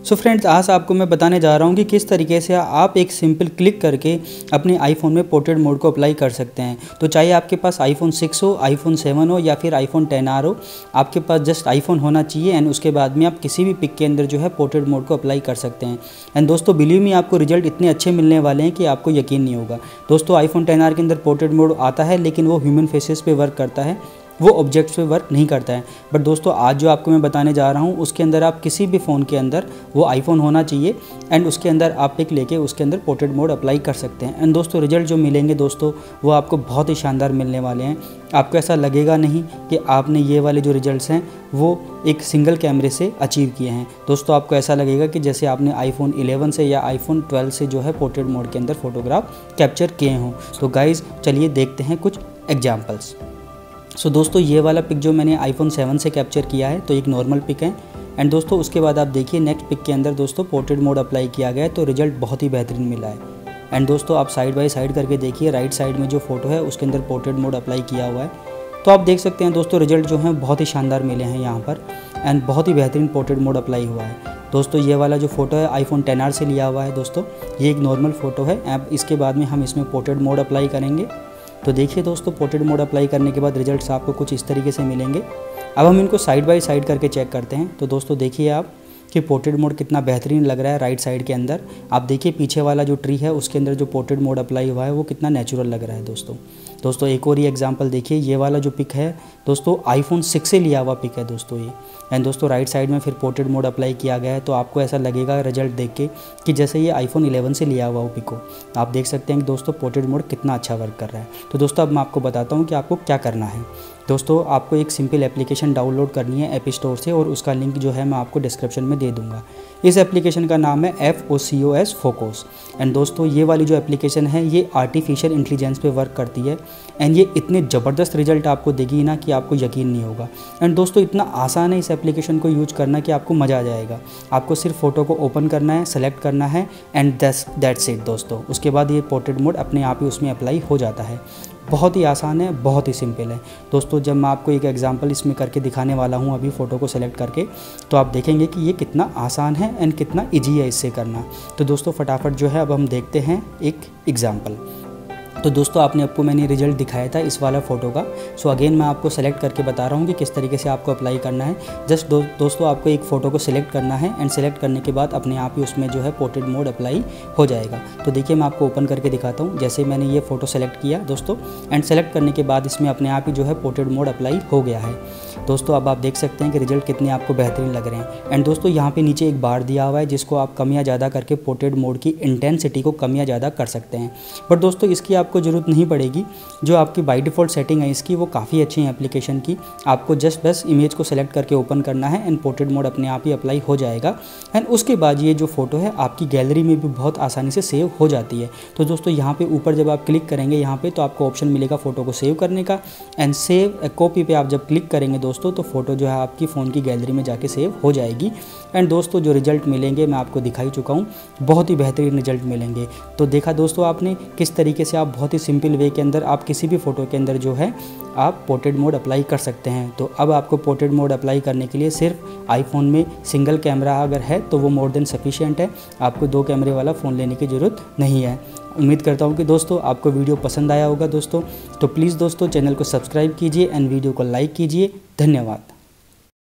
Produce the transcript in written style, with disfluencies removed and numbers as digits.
So friends, आज आपको मैं बताने जा रहा हूँ कि किस तरीके से आप एक सिंपल क्लिक करके अपने आईफोन में पोर्ट्रेट मोड को अप्लाई कर सकते हैं। तो चाहे आपके पास आईफोन 6 हो, आईफोन 7 हो या फिर आईफोन 10R हो, आपके पास जस्ट आईफोन होना चाहिए एंड उसके बाद में आप किसी भी पिक के अंदर जो है पोर्ट्रेट मोड को अप्लाई कर सकते हैं। एंड दोस्तों बिलीव मी, आपको रिजल्ट इतने अच्छे मिलने वाले हैं कि आपको यकीन नहीं होगा। दोस्तों आईफोन 10R के अंदर पोर्ट्रेट मोड आता है, लेकिन वो ह्यूमन फेसेस पे वर्क करता है, वो ऑब्जेक्ट्स पे वर्क नहीं करता है। बट दोस्तों आज जो आपको मैं बताने जा रहा हूँ उसके अंदर आप किसी भी फ़ोन के अंदर वो आईफोन होना चाहिए एंड उसके अंदर आप पिक लेके उसके अंदर पोर्ट्रेट मोड अप्लाई कर सकते हैं। एंड दोस्तों रिजल्ट जो मिलेंगे दोस्तों वो आपको बहुत ही शानदार मिलने वाले हैं। आपको ऐसा लगेगा नहीं कि आपने ये वाले जो रिजल्ट्स हैं वो एक सिंगल कैमरे से अचीव किए हैं। दोस्तों आपको ऐसा लगेगा कि जैसे आपने आईफोन 11 से या आईफोन 12 से जो है पोर्ट्रेट मोड के अंदर फ़ोटोग्राफ कैप्चर किए हों। तो गाइज़ चलिए देखते हैं कुछ एग्जाम्पल्स। सो दोस्तों ये वाला पिक जो मैंने आईफोन 7 से कैप्चर किया है तो एक नॉर्मल पिक है। एंड दोस्तों उसके बाद आप देखिए नेक्स्ट पिक के अंदर दोस्तों पोर्ट्रेट मोड अप्लाई किया गया है, तो रिजल्ट बहुत ही बेहतरीन मिला है। एंड दोस्तों आप साइड बाय साइड करके देखिए, राइट साइड में जो फोटो है उसके अंदर पोर्ट्रेट मोड अप्लाई किया हुआ है। तो आप देख सकते हैं दोस्तों रिजल्ट जो हैं बहुत ही शानदार मिले हैं यहाँ पर एंड बहुत ही बेहतरीन पोर्ट्रेट मोड अप्लाई हुआ है। दोस्तों ये वाला जो फोटो है आईफोन 10R से लिया हुआ है। दोस्तों ये एक नॉर्मल फ़ोटो है। अब इसके बाद में हम इसमें पोर्ट्रेट मोड अप्लाई करेंगे। तो देखिए दोस्तों पोर्ट्रेट मोड अप्लाई करने के बाद रिजल्ट्स आपको कुछ इस तरीके से मिलेंगे। अब हम इनको साइड बाय साइड करके चेक करते हैं। तो दोस्तों देखिए आप कि पोर्ट्रेट मोड कितना बेहतरीन लग रहा है राइट साइड के अंदर। आप देखिए पीछे वाला जो ट्री है उसके अंदर जो पोर्ट्रेट मोड अप्लाई हुआ है वो कितना नेचुरल लग रहा है। दोस्तों एक और ही एग्जांपल देखिए, ये वाला जो पिक है दोस्तों आईफोन 6 से लिया हुआ पिक है दोस्तों ये। एंड दोस्तों राइट साइड में फिर पोर्ट्रेट मोड अप्लाई किया गया है, तो आपको ऐसा लगेगा रिजल्ट देख के कि जैसे ये आईफोन 11 से लिया हुआ वो पिक हो। आप देख सकते हैं कि दोस्तों पोर्ट्रेट मोड कितना अच्छा वर्क कर रहा है। तो दोस्तों अब मैं आपको बताता हूँ कि आपको क्या करना है। दोस्तों आपको एक सिंपल एप्लीकेशन डाउनलोड करनी है ऐप स्टोर से, और उसका लिंक जो है मैं आपको डिस्क्रिप्शन में दे दूँगा। इस एप्लीकेशन का नाम है FOCOS फोकस। एंड दोस्तों ये वाली जो एप्लीकेशन है ये आर्टिफिशियल इंटेलिजेंस पे वर्क करती है एंड ये इतने ज़बरदस्त रिजल्ट आपको देगी ना कि आपको यकीन नहीं होगा। एंड दोस्तों इतना आसान है इस एप्लीकेशन को यूज करना कि आपको मज़ा आ जाएगा। आपको सिर्फ फ़ोटो को ओपन करना है, सेलेक्ट करना है एंड दैट्स इट दोस्तों। उसके बाद ये पोर्ट्रेट मोड अपने आप ही उसमें अप्लाई हो जाता है। बहुत ही आसान है, बहुत ही सिंपल है दोस्तों। जब मैं आपको एक एग्जांपल इसमें करके दिखाने वाला हूँ अभी फ़ोटो को सेलेक्ट करके, तो आप देखेंगे कि ये कितना आसान है एंड कितना इजी है इससे करना। तो दोस्तों फटाफट जो है अब हम देखते हैं एक एग्जांपल। तो दोस्तों आपको मैंने रिजल्ट दिखाया था इस वाला फ़ोटो का। सो अगेन मैं आपको सेलेक्ट करके बता रहा हूँ कि किस तरीके से आपको अप्लाई करना है। जस्ट दोस्तों आपको एक फ़ोटो को सिलेक्ट करना है एंड सेलेक्ट करने के बाद अपने आप ही उसमें जो है पोर्ट्रेट मोड अप्लाई हो जाएगा। तो देखिए मैं आपको ओपन करके दिखाता हूँ। जैसे मैंने ये फ़ोटो सेलेक्ट किया दोस्तों एंड सेलेक्ट करने के बाद इसमें अपने आप ही जो है पोर्ट्रेट मोड अप्लाई हो गया है। दोस्तों अब आप देख सकते हैं कि रिजल्ट कितने आपको बेहतरीन लग रहे हैं। एंड दोस्तों यहाँ पे नीचे एक बार दिया हुआ है जिसको आप कम या ज़्यादा करके पोर्ट्रेट मोड की इंटेंसिटी को कम या ज़्यादा कर सकते हैं। बट दोस्तों इसकी आपको ज़रूरत नहीं पड़ेगी। जो आपकी बाय डिफ़ॉल्ट सेटिंग है इसकी वो काफ़ी अच्छी है एप्लीकेशन की। आपको जस्ट बस इमेज को सेलेक्ट करके ओपन करना है एंड पोर्ट्रेट मोड अपने आप ही अप्लाई हो जाएगा। एंड उसके बाद ये जो फोटो है आपकी गैलरी में भी बहुत आसानी से सेव हो जाती है। तो दोस्तों यहाँ पे ऊपर जब आप क्लिक करेंगे यहाँ पे तो आपको ऑप्शन मिलेगा फ़ोटो को सेव करने का एंड सेव ए कॉपी पे आप जब क्लिक करेंगे दोस्तों तो फ़ोटो जो है आपकी फ़ोन की गैलरी में जाके सेव हो जाएगी। एंड दोस्तों जो रिजल्ट मिलेंगे मैं आपको दिखा ही चुका हूँ, बहुत ही बेहतरीन रिजल्ट मिलेंगे। तो देखा दोस्तों आपने किस तरीके से आप बहुत ही सिंपल वे के अंदर आप किसी भी फ़ोटो के अंदर जो है आप पोर्ट्रेट मोड अप्लाई कर सकते हैं। तो अब आपको पोर्ट्रेट मोड अप्लाई करने के लिए सिर्फ आईफोन में सिंगल कैमरा अगर है तो वो मोर देन सफिशिएंट है। आपको 2 कैमरे वाला फ़ोन लेने की ज़रूरत नहीं है। उम्मीद करता हूँ कि दोस्तों आपको वीडियो पसंद आया होगा दोस्तों। तो प्लीज़ दोस्तों चैनल को सब्सक्राइब कीजिए एंड वीडियो को लाइक कीजिए। धन्यवाद।